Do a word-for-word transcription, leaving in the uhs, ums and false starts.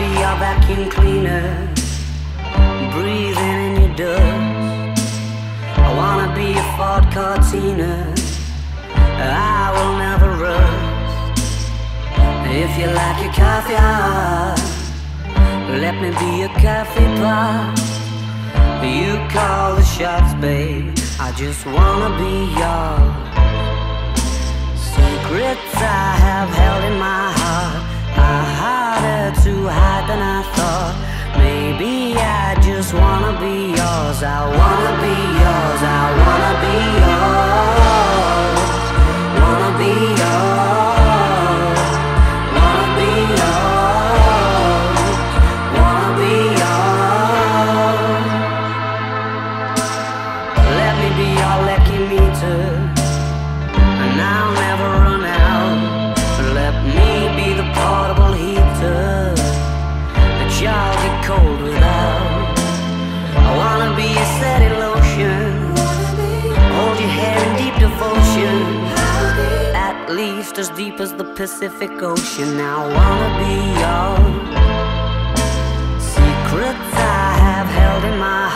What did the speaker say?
be your vacuum cleaner, breathing in your dust. I wanna be a Ford Cortina, I will never rust. If you like your coffee hot, let me be your coffee pot. You call the shots, babe, I just wanna be yours. Secrets I have held in my heart are harder to hide than I thought. Maybe I just wanna be yours. I wanna be yours. I wanna be yours. Wanna be yours. Wanna be yours. Wanna be yours. Let me be your lucky meter, and I'll never run out. Let me be the portable heater that y'all get cold without. I wanna be a steady lotion, hold your hair in deep devotion, at least as deep as the Pacific Ocean. I wanna be yours. Secrets I have held in my